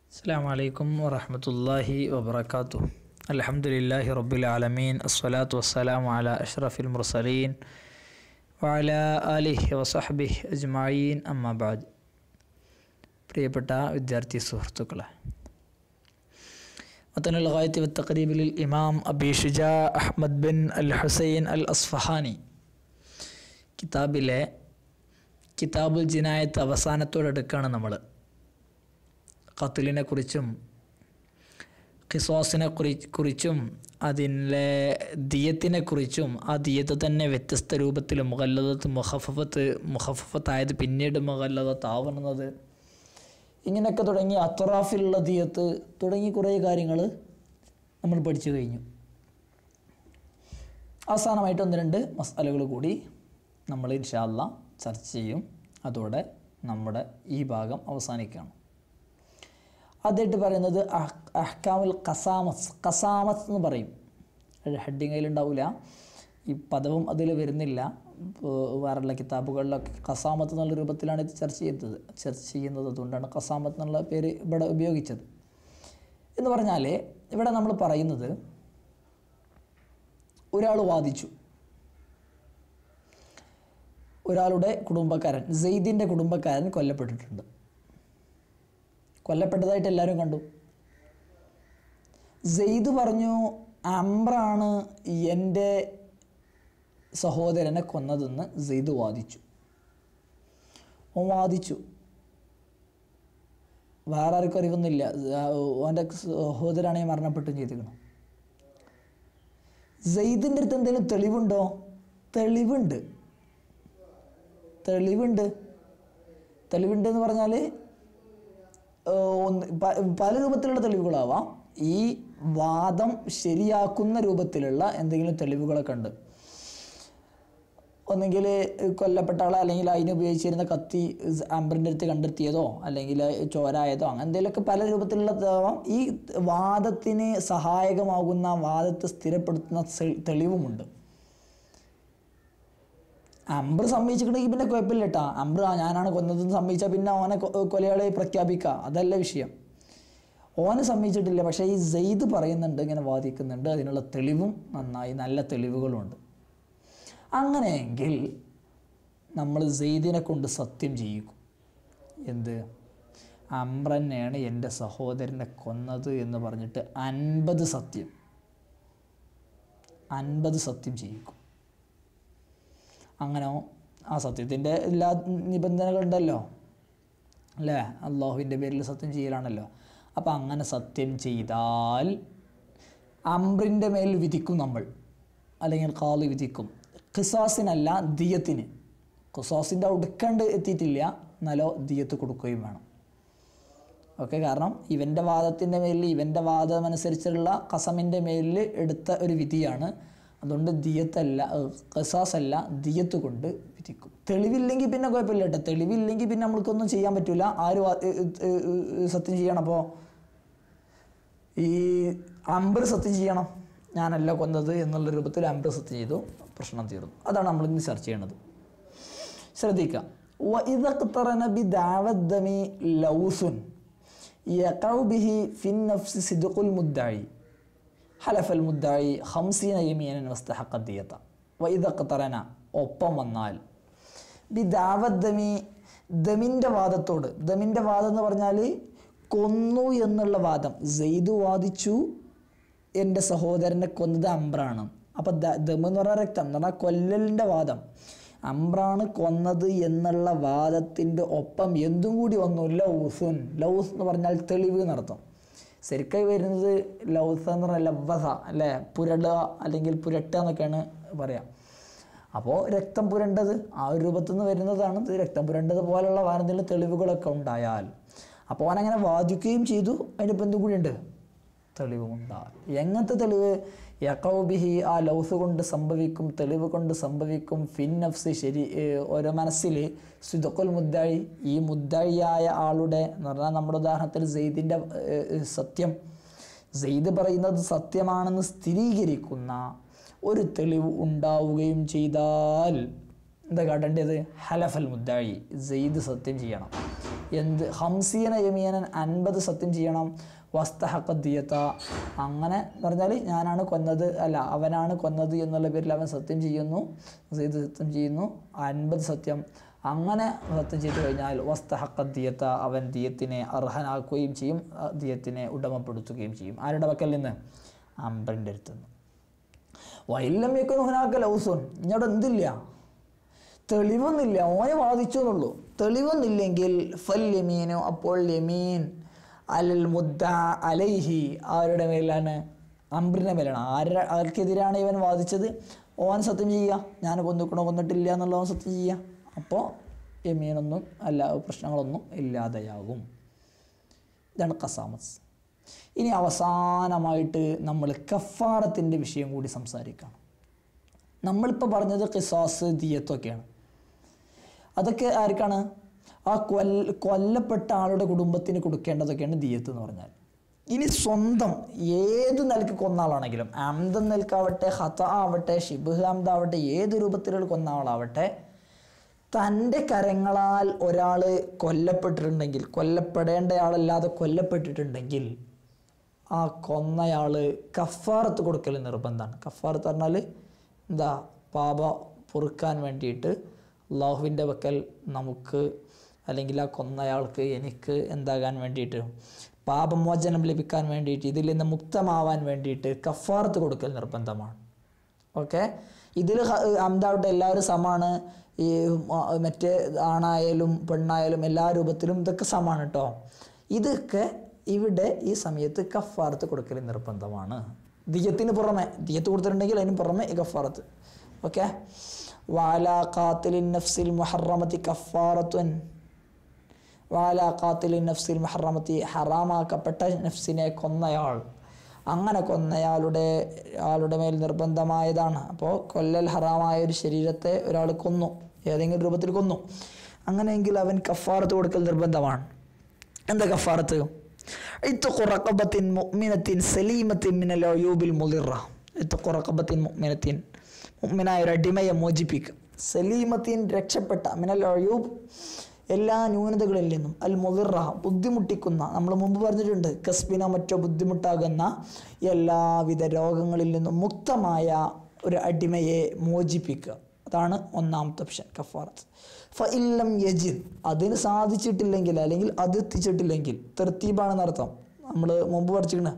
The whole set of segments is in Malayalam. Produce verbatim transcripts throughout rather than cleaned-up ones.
السلام عليكم ورحمة الله وبركاته. الحمد لله رب العالمين، الصلاة والسلام على أشرف المرسلين وعلى آله وصحبه أجمعين. أما بعد. പ്രിയപ്പെട്ട വിദ്യാർത്ഥി സുഹൃത്തുക്കളെ, മതനുൽ ഗായത്തി വത്തഖരീബ് ലിൽ ഇമാം അബി ഷുജാ അഹ്മദ് ബിൻ അൽ ഹുസൈൻ അൽ അസ്ഫഹാനി കിതാബിലെ കിതാബുൽ ജിനായത്ത് അവസാനത്തോടെടുക്കുകയാണ് നമ്മൾ. ഖത്ലിനെ കുറിച്ചും ഖിസാസിനെ കുറി കുറിച്ചും അതിലെ ദിയത്തിനെ കുറിച്ചും ആ ദിയത്ത് തന്നെ വ്യത്യസ്ത രൂപത്തിൽ മുഗല്ലദത്ത് മുഖഫഫത്ത് മുഖഫഫത്തായത് പിന്നീട് മുഗല്ലദത്താവുന്നത്, ഇങ്ങനെയൊക്കെ തുടങ്ങി അത്റാഫിലുള്ള ദിയത്ത് തുടങ്ങി കുറേ കാര്യങ്ങൾ നമ്മൾ പഠിച്ചു കഴിഞ്ഞു. അവസാനമായിട്ട് ഒന്ന് രണ്ട് മസ്അലകൾ കൂടി നമ്മൾ ഇൻഷാ അല്ലാഹ് ചർച്ച ചെയ്യും. അതോടെ നമ്മുടെ ഈ ഭാഗം അവസാനിക്കുകയാണ്. ആദ്യമായിട്ട് പറയുന്നത് അഹ്കാമുൽ ഖസാമത്ത്. ഖസാമത്ത് എന്ന് പറയും. ഹെഡിങ് അതിലുണ്ടാവില്ല, ഈ പദവും അതിൽ വരുന്നില്ല. വേറെയുള്ള കിതാബുകളിലൊക്കെ ഖസാമത്ത് എന്നുള്ള രൂപത്തിലാണ് ഇത് ചർച്ച ചെയ്തത് ചർച്ച ചെയ്യുന്നത് അതുകൊണ്ടാണ് ഖസാമത്ത് എന്നുള്ള പേര് ഇവിടെ ഉപയോഗിച്ചത്. എന്ന് പറഞ്ഞാൽ ഇവിടെ നമ്മൾ പറയുന്നത്, ഒരാൾ വാദിച്ചു, ഒരാളുടെ കുടുംബക്കാരൻ, സെയ്ദിൻ്റെ കുടുംബക്കാരൻ കൊല്ലപ്പെട്ടിട്ടുണ്ട്. കൊല്ലപ്പെട്ടതായിട്ട് എല്ലാവരും കണ്ടു. സെയ്ദ് പറഞ്ഞു, അംറാണ് എൻ്റെ സഹോദരനെ കൊന്നതെന്ന് സെയ്ദ് വാദിച്ചു. ഓൻ വാദിച്ചു, വേറെ ആർക്കും അറിവൊന്നുമില്ല, ഓൻ്റെ സഹോദരനാണ് മരണപ്പെട്ടും ചെയ്തിരിക്കണം. സെയ്ദിൻ്റെ അടുത്ത് എന്തെങ്കിലും തെളിവുണ്ടോ? തെളിവുണ്ട് തെളിവുണ്ട് തെളിവുണ്ട് എന്ന് പറഞ്ഞാൽ ഒന്ന് പല രൂപത്തിലുള്ള തെളിവുകളാവാം. ഈ വാദം ശരിയാക്കുന്ന രൂപത്തിലുള്ള എന്തെങ്കിലും തെളിവുകളൊക്കെ ഉണ്ട്. ഒന്നെങ്കിൽ കൊല്ലപ്പെട്ട ആളെ, അല്ലെങ്കിൽ അതിന് ഉപയോഗിച്ചിരുന്ന കത്തി അംബറിൻ്റെ അടുത്ത് കണ്ടെത്തിയതോ, അല്ലെങ്കിൽ ചോരായതോ, അങ്ങനെ എന്തെങ്കിലുമൊക്കെ പല രൂപത്തിലുള്ളതാവാം. ഈ വാദത്തിന് സഹായകമാകുന്ന, വാദത്തെ സ്ഥിരപ്പെടുത്തുന്ന തെളിവുമുണ്ട്. അംബർ സമ്മതിച്ചിട്ടുണ്ടെങ്കിൽ പിന്നെ കുഴപ്പമില്ല കേട്ടോ. അംബർ ഞാനാണ് കൊന്നതെന്ന് സമ്മതിച്ചാൽ പിന്നെ ഓനെ കൊലയാളെ പ്രഖ്യാപിക്കുക, അതല്ല വിഷയം. ഓനെ സമ്മതിച്ചിട്ടില്ല, പക്ഷേ ഈ സെയ്ദ് പറയുന്നുണ്ട്, ഇങ്ങനെ വാദിക്കുന്നുണ്ട്, അതിനുള്ള തെളിവും നന്നായി നല്ല തെളിവുകളുമുണ്ട്. അങ്ങനെയെങ്കിൽ നമ്മൾ സെയ്ദിനെ കൊണ്ട് സത്യം ചെയ്യിക്കും. എന്ത്? അംബർ തന്നെയാണ് എൻ്റെ സഹോദരനെ കൊന്നത് എന്ന് പറഞ്ഞിട്ട് അൻപത് സത്യം അൻപത് സത്യം ചെയ്യിക്കും. അങ്ങനെ ആ സത്യത്തിൻ്റെ എല്ലാ നിബന്ധനകളുണ്ടല്ലോ അല്ലേ, അള്ളാഹുവിൻ്റെ പേരിൽ സത്യം ചെയ്യലാണല്ലോ. അപ്പം അങ്ങനെ സത്യം ചെയ്താൽ അംറിൻ്റെ മേൽ വിധിക്കും നമ്മൾ, അല്ലെങ്കിൽ ഖാളി വിധിക്കും. ഖിസാസിനല്ല, ദിയത്തിന്. ഖിസാസിൻ്റെ ഒടുക്കണ്ട് എത്തിയിട്ടില്ല, എന്നാലോ ദിയത്ത് കൊടുക്കുകയും വേണം. ഓക്കെ, കാരണം ഇവൻ്റെ വാദത്തിൻ്റെ മേലിൽ, ഇവൻ്റെ വാദമനുസരിച്ചുള്ള ഖസമിൻ്റെ മേലിൽ എടുത്ത ഒരു വിധിയാണ്. അതുകൊണ്ട് ദിയത്തല്ല, ഖസാസല്ല, ദിയത്ത് കൊണ്ട് വിധിക്കും. തെളിവില്ലെങ്കിൽ പിന്നെ കുഴപ്പമില്ല കേട്ടോ. തെളിവില്ലെങ്കിൽ പിന്നെ നമ്മൾക്കൊന്നും ചെയ്യാൻ പറ്റില്ല. ആര് സത്യം ചെയ്യണം? അപ്പോൾ ഈ അംബർ സത്യം ചെയ്യണം, ഞാനല്ല കൊന്നത് എന്നുള്ള രൂപത്തിൽ അംബർ സത്യം ചെയ്തു, പ്രശ്നം തീർന്നു. അതാണ് നമ്മളിന്ന് ചർച്ച ചെയ്യണത്. ശ്രദ്ധിക്കാം. വഇദഖ്തറന ബിദഅവദ്ദമി ലൗസുൻ യഖഉ ബിഹി ഫിൻ നഫ്സി സിദ്ഖുൽ മുദ്ദഇ ഹലഫൽ മുദ്ദഇ ഖംസീന യമീനൻ വസ്തഹഖ ദിയത. വഇദഖ്തറന ഒപ്പം വന്നാൽ, ബിദഅവദ്ദമി ദമിൻ്റെ വാദത്തോട്. ദമിൻ്റെ വാദം എന്ന് പറഞ്ഞാൽ കൊന്നു എന്നുള്ള വാദം. സെയ്ദ് വാദിച്ചു എൻ്റെ സഹോദരനെ കൊന്നത് അംബ്രാണ്. അപ്പം ദം എന്ന് പറഞ്ഞാൽ രക്തം എന്ന് പറഞ്ഞാൽ കൊല്ലലിൻ്റെ വാദം. അംബ്രാണ് കൊന്നത് എന്നുള്ള വാദത്തിൻ്റെ ഒപ്പം എന്തും കൂടി വന്നു, ലൗസുൻ. ലൗസ് എന്ന് പറഞ്ഞാൽ തെളിവ് നടത്തും. ശരിക്കായി വരുന്നത് ലൗസ എന്ന് പറഞ്ഞാൽ ലവ്വസ അല്ലേ, പുരടുക അല്ലെങ്കിൽ പുരട്ടുക എന്നൊക്കെയാണ് പറയാം. അപ്പോൾ രക്തം പുരണ്ടത് ആ ഒരു രൂപത്തിൽ നിന്ന് വരുന്നതാണ്. ഇത് രക്തം പുരണ്ടത് പോലുള്ള വേറെന്തെങ്കിലും തെളിവുകളൊക്കെ ഉണ്ടായാൽ, അപ്പോൾ അവനങ്ങനെ വാദിക്കുകയും ചെയ്തു, അതിനിപ്പോൾ എന്തും കൂടി ഉണ്ട്, തെളിവുമുണ്ടാകും. എങ്ങനത്തെ തെളിവ്? യഖഉ ബിഹി, ആ ലൗസ് കൊണ്ട് സംഭവിക്കും, തെളിവ് കൊണ്ട് സംഭവിക്കും. ഫിൻ നഫ്സി, ശരി ഓരോ മനസ്സിൽ, സിദ്ഖുൽ മുദ്ദഇ, ഈ മുദ്ദഇയായ ആളുടെ എന്ന് പറഞ്ഞാൽ നമ്മുടെ ഉദാഹരണത്തിൽ സെയ്ദിൻ്റെ സത്യം, സെയ്ദ് പറയുന്നത് സത്യമാണെന്ന് സ്ഥിരീകരിക്കുന്ന ഒരു തെളിവ് ഉണ്ടാവുകയും ചെയ്താൽ എന്താ കാട്ടേണ്ടത്? ഹലഫൽ മുദ്ദഇ, സെയ്ദ് സത്യം ചെയ്യണം. എന്ത് ഹംസീന യമീനൻ അൻപത് സത്യം ചെയ്യണം. വസ്തഹഖ ദിയത അങ്ങനെ പറഞ്ഞാൽ ഞാനാണ് കൊന്നത് അല്ല അവനാണ് കൊന്നത് എന്നുള്ള പേരിൽ അവൻ സത്യം ചെയ്യുന്നു, ഇത് സത്യം ചെയ്യുന്നു അൻപത് സത്യം. അങ്ങനെ സത്യം ചെയ്തു കഴിഞ്ഞാൽ വസ്തഹഖ ദിയത അവൻ ദിയത്തിനെ അർഹനാക്കുകയും ചെയ്യും, ദിയത്തിനെ ഉടമപ്പെടുത്തുകയും ചെയ്യും. ആരുടെ പക്കൽ നിന്ന്? അംറിൻ്റെ അടുത്ത് നിന്ന്. വൈലം യകുൻ ഹുനാക ലൗസുൻ ഇങ്ങോട്ട് എന്തില്ല, തെളിവൊന്നില്ല, ഓനെ വാദിച്ചു എന്നുള്ളൂ. തെളിവൊന്നില്ലെങ്കിൽ ഫൽ യമീനു അപ്പോൾ യമീൻ അലൽ മുദ്ദ അലൈഹി ആരുടെ മേലാണ്? അംറിൻ്റെ മേലാണ്. ആരുടെ ആർക്കെതിരാണ് ഇവൻ വാദിച്ചത്? ഓൻ സത്യം ചെയ്യുക, ഞാൻ കൊന്നിക്കണോ കൊന്നിട്ടില്ല എന്നുള്ളവൻ സത്യം ചെയ്യുക. അപ്പോൾ യമീനൊന്നും അല്ല പ്രശ്നങ്ങളൊന്നും ഇല്ലാതെയാകും. ഇതാണ് ഖസാമത്ത്. ഇനി അവസാനമായിട്ട് നമ്മൾ കഫാറത്തിൻ്റെ വിഷയം കൂടി സംസാരിക്കണം. നമ്മളിപ്പോൾ പറഞ്ഞത് ഖിസാസ് ദിയത്തൊക്കെയാണ്. അതൊക്കെ ആർക്കാണ്? ആ കൊല്ല കൊല്ലപ്പെട്ട ആളുടെ കുടുംബത്തിന് കൊടുക്കേണ്ടതൊക്കെയാണ് ദിയത്ത് എന്ന് പറഞ്ഞാൽ. ഇനി സ്വന്തം ഏത് നിലക്ക് കൊന്ന ആളാണെങ്കിലും അംദൻ നിൽക്കാവട്ടെ, ഹത ആവട്ടെ, ഷിബ്ഹ് അംദ് ആവട്ടെ, ഏത് രൂപത്തിലുള്ള കൊന്ന ആളാവട്ടെ, തൻ്റെ കരങ്ങളാൽ ഒരാൾ കൊല്ലപ്പെട്ടിട്ടുണ്ടെങ്കിൽ, കൊല്ലപ്പെടേണ്ട ആളല്ലാതെ കൊല്ലപ്പെട്ടിട്ടുണ്ടെങ്കിൽ ആ കൊന്നയാൾ കഫാറത്ത് കൊടുക്കൽ നിർബന്ധമാണ്. കഫാറത്ത് പറഞ്ഞാൽ എന്താ? പാപ പൊറുക്കാൻ വേണ്ടിയിട്ട് അള്ളാഹുവിൻ്റെ വക്കൽ നമുക്ക് അല്ലെങ്കിൽ ആ കൊന്നയാൾക്ക് എനിക്ക് എന്താകാൻ വേണ്ടിയിട്ട്, പാപമോചനം ലഭിക്കാൻ വേണ്ടിയിട്ട്, ഇതിൽ നിന്ന് മുക്തമാവാൻ വേണ്ടിയിട്ട് കഫാറത്ത് കൊടുക്കൽ നിർബന്ധമാണ്. ഓക്കെ, ഇതിൽ അംദാവട്ടെ എല്ലാവരും സമാണ്. ഈ മറ്റേ ആണായാലും പെണ്ണായാലും എല്ലാ രൂപത്തിലും ഇതൊക്കെ സമാണ് കേട്ടോ. ഇതൊക്കെ ഇവിടെ ഈ സമയത്ത് കഫാറത്ത് കൊടുക്കൽ നിർബന്ധമാണ്. ദിയത്തിന് പുറമെ, ദിയത്ത് കൊടുത്തിട്ടുണ്ടെങ്കിൽ അതിന് പുറമെ ഈ കഫാറത്ത്. ഓക്കെ, വാലാ ഖാത്തിലിൻ നഫ്സിൽ മുഹറമത്തി കഫാറത്തുൻ. വാലാ ഖാത്തിലിൻ നഫ്സിൽ മുഹറമത്തി ഹറാമാക്കപ്പെട്ട നഫ്സിനെ കൊന്നയാൾ, അങ്ങനെ കൊന്നയാളുടെ ആളുടെ മേൽ നിർബന്ധമായതാണ്. അപ്പോൾ കൊല്ലൽ ഹറാമായ ഒരു ശരീരത്തെ ഒരാൾ കൊന്നു, ഏതെങ്കിലും രൂപത്തിൽ കൊന്നു, അങ്ങനെയെങ്കിൽ അവൻ കഫാറത്ത് കൊടുക്കൽ നിർബന്ധമാണ്. എന്താ കഫാറത്ത്? ഇത്ഖു റഖബത്തിൻ മുഅ്മിനത്തിൻ സലീമത്തിൻ മിനൽ ഉയൂബിൽ മുളിറ. ഇത്ഖു റഖബത്തിൻ മുഅ്മിനത്തിൻ, മുഅ്മിനായ ഒരു അടിമയെ മോചിപ്പിക്കുക. സലീമത്തിൻ രക്ഷപ്പെട്ട, മിനൽ ഉയൂബ് എല്ലാ ന്യൂനതകളിൽ നിന്നും, അൽ മുളിറ ബുദ്ധിമുട്ടിക്കുന്ന, നമ്മൾ മുമ്പ് പറഞ്ഞിട്ടുണ്ട് കസ്ബിനോ മറ്റോ ബുദ്ധിമുട്ടാകുന്ന എല്ലാവിധ രോഗങ്ങളിൽ നിന്നും മുക്തമായ ഒരു അടിമയെ മോചിപ്പിക്കുക. അതാണ് ഒന്നാമത്തെ ഓപ്ഷൻ കഫാറത്ത്. ഫഇല്ലം യജിദ് അതിന് സാധിച്ചിട്ടില്ലെങ്കിൽ അല്ലെങ്കിൽ അത് എത്തിച്ചിട്ടില്ലെങ്കിൽ, തെർത്തീബാണെന്ന് അർത്ഥം. നമ്മൾ മുമ്പ് പഠിച്ചിട്ടുണ്ട്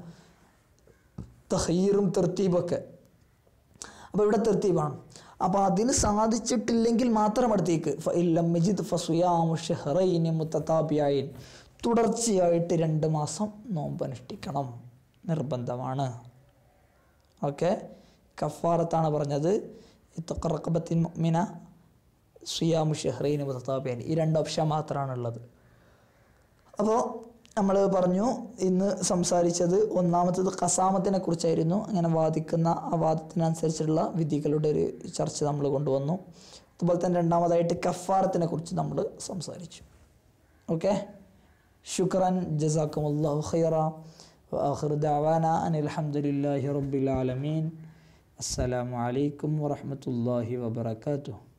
തഖീറും തെർത്തീബൊക്കെ. അപ്പോൾ ഇവിടെ തെർത്തീബാണ്. അപ്പോൾ അതിന് സാധിച്ചിട്ടില്ലെങ്കിൽ മാത്രം അടുത്തേക്ക് ഫഇല്ലം യജിദ് ഫസിയാമു ശഹ്റൈനി മുതതാബിയൈൻ, തുടർച്ചയായിട്ട് രണ്ട് മാസം നോമ്പ് അനുഷ്ഠിക്കണം, നിർബന്ധമാണ്. ഓക്കെ, കഫാറത്താണ് പറഞ്ഞത്. ഇത്ഖു റഖബത്തിൻ മുഅ്മിന സിയാമു ഷഹ്റൈനി മുതതാബിയൈൻ, ഈ രണ്ട് ഓപ്ഷൻ മാത്രമാണുള്ളത്. അപ്പോൾ നമ്മൾ പറഞ്ഞു ഇന്ന് സംസാരിച്ചത് ഒന്നാമത്തത് ഖസാമത്തിനെ കുറിച്ചായിരുന്നു. അങ്ങനെ വാദിക്കുന്ന ആ വാദത്തിനനുസരിച്ചുള്ള വിധികളുടെ ഒരു ചർച്ച നമ്മൾ കൊണ്ടുവന്നു. അതുപോലെ തന്നെ രണ്ടാമതായിട്ട് കഫാറത്തിനെ കുറിച്ച് നമ്മൾ സംസാരിച്ചു. ഓക്കെ, ശുക്രൻ, ജസാക്കുമുല്ലാഹു ഖൈറ, വആഖിറു ദഅവാന അനിൽ ഹംദുലില്ലാഹി റബ്ബിൽ ആലമീൻ. അസ്സലാമു അലൈക്കും വറഹ്മത്തുള്ളാഹി വബറകാതുഹു.